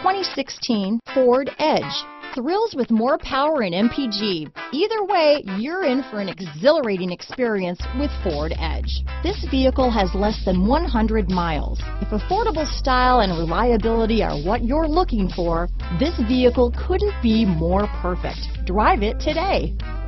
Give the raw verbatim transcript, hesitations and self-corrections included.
twenty sixteen Ford Edge. Thrills with more power and M P G. Either way, you're in for an exhilarating experience with Ford Edge. This vehicle has less than one hundred miles. If affordable style and reliability are what you're looking for, this vehicle couldn't be more perfect. Drive it today.